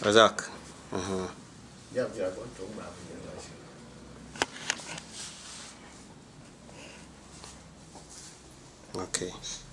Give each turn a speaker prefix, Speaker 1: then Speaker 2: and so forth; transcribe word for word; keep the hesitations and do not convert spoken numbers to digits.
Speaker 1: Razak. Uh-huh.
Speaker 2: Yeah, yeah, I want to talk about it.
Speaker 1: Okay.